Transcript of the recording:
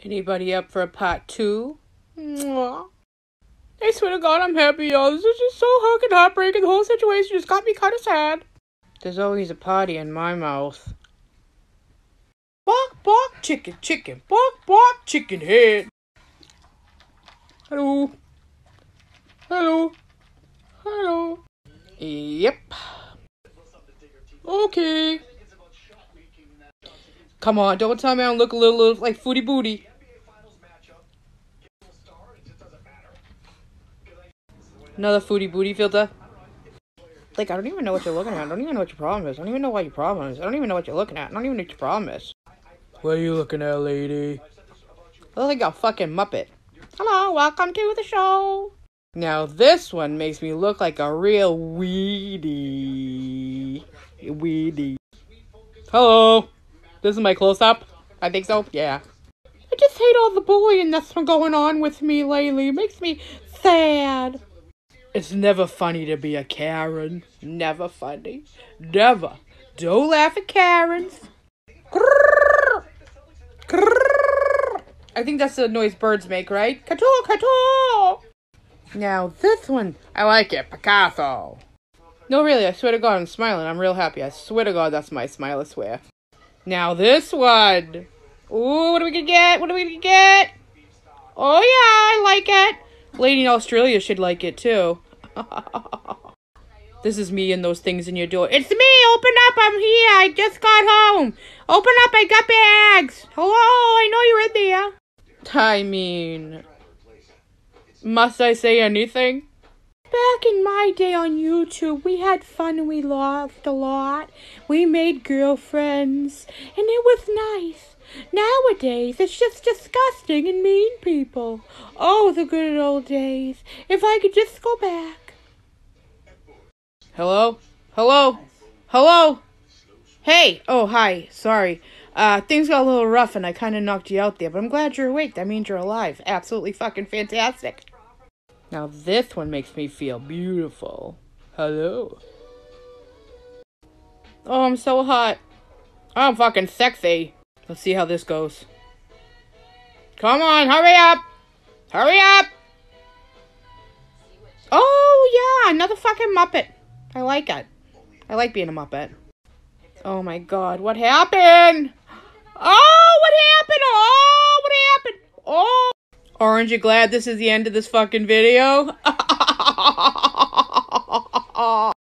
Anybody up for a part 2? Mwah. I swear to God, I'm happy, y'all. This is just so fucking heartbreaking. The whole situation just got me kind of sad. There's always a potty in my mouth. Bark, bark, chicken, chicken. Bark, bark, chicken head. Hello. Hello. Hello. Yep. Okay. Come on, don't tell me I look a little like Foodie Booty. Another Foodie Booty filter. Like, I don't even know what you're looking at. I don't even know what your problem is. I don't even know what your problem is. I don't even know what you're looking at. I don't even know what your problem is. What are you looking at, lady? I look like a fucking Muppet. Hello, welcome to the show. Now, this one makes me look like a real weedy. Hello. This is my close-up? I think so, yeah. I just hate all the bullying that's been going on with me lately. It makes me sad. It's never funny to be a Karen. Never funny. Never. Don't laugh at Karens. Grrr. Grrr. I think that's the noise birds make, right? Caw, caw. Now, this one, I like it. Picasso. No, really, I swear to God, I'm smiling. I'm real happy. I swear to God, that's my smile, I swear. Now, this one. Ooh, what are we gonna get? What are we gonna get? Oh, yeah, I like it. Lady in Australia should like it, too. This is me and those things in your door. It's me! Open up! I'm here! I just got home! Open up! I got bags! Hello! I know you're in there! I mean... must I say anything? Back in my day on YouTube, we had fun and we laughed a lot. We made girlfriends, and it was nice. Nowadays, it's just disgusting and mean people. Oh, the good old days. If I could just go back. Hello? Hello? Hello? Hey! Oh, hi. Sorry. Things got a little rough and I kind of knocked you out there, but I'm glad you're awake. That means you're alive. Absolutely fucking fantastic. Now this one makes me feel beautiful. Hello? Oh, I'm so hot. I'm fucking sexy. Let's see how this goes. Come on, hurry up! Hurry up! Oh, yeah, another fucking Muppet. I like it. I like being a Muppet. Oh, my God, what happened? Oh, what happened? Oh, what happened? Oh. Aren't you glad this is the end of this fucking video?